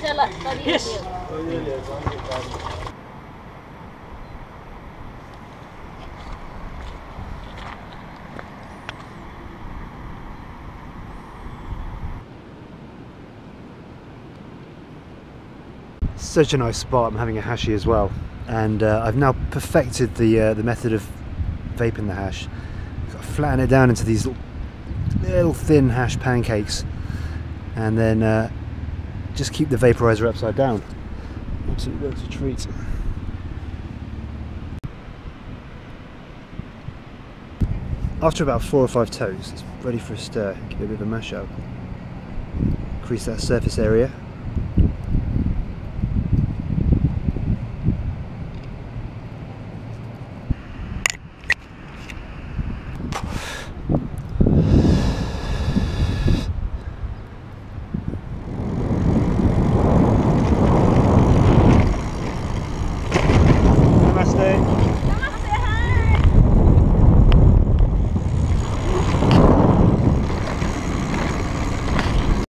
Yes. Such a nice spot. I'm having a hashi as well, and I've now perfected the method of vaping the hash. Flatten it down into these little thin hash pancakes, and then just keep the vaporizer upside down. Absolutely works a treat. After about 4 or 5 toes, it's ready for a stir. Give it a bit of a mash up. Increase that surface area.